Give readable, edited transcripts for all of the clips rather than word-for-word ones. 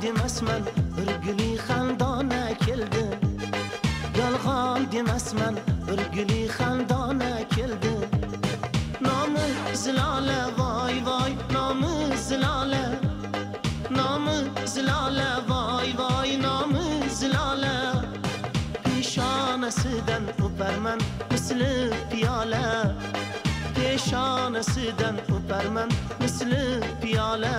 demasman bir guli xandona keldi. Yolg'on demasman bir guli xandona keldi. Nomi Zilola voy voy, nomi Zilola. Nomi Zilola voy voy, nomi Zilola. Peshonasidan o'parman misli piyola. Peshonasidan o'parman misli piyola.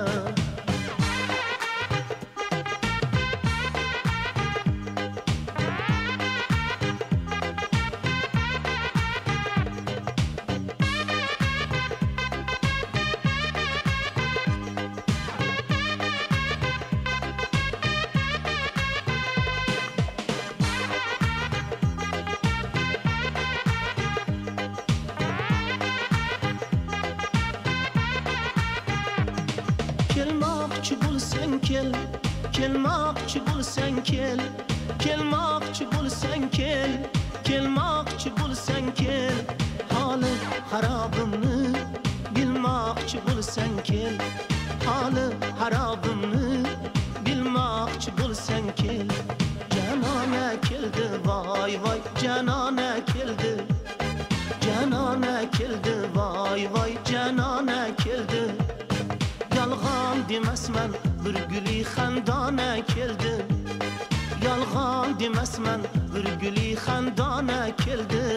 Kelmoqchi bo'lsang kel, kelmoqchi bo'lsang kel, kelmoqchi bo'lsang kel, kelmoqchi bo'lsang kel. Holi harobimni bilmoqchi bo'lsang kel, holi harobimni bilmoqchi bo'lsang kel. Janona keldi voy voy, janona keldi. Janona keldi voy voy, janona keldi. Yolg'on demasman bir guli xandona keldi. Yolg'on demasman bir guli xandona keldi.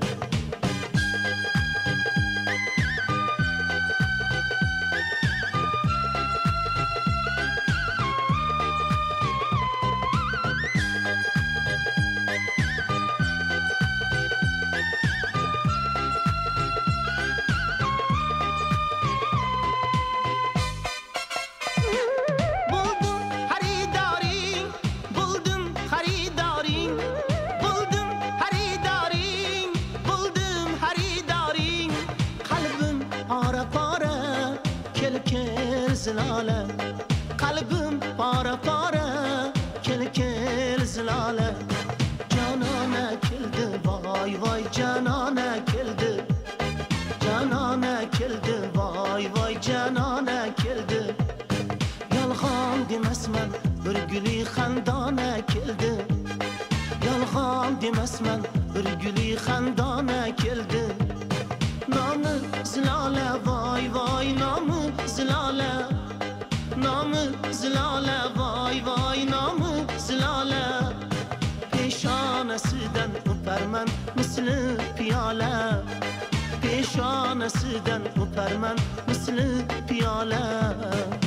Zilola, qalbim pora pora, kel kel Zilola. Janona keldi voy voy, janona keldi. Janona keldi voy voy, janona keldi. Yolg'on demasman bir guli xandona keldi. Yolg'on demasman bir guli xandona keldi. Nomi Zilola voy voy, nomi Zilola. Nomi Zilola voy voy, nomi Zilola. Peshonasidan o'parman misli piyola. Peshonasidan o'parman misli piyola.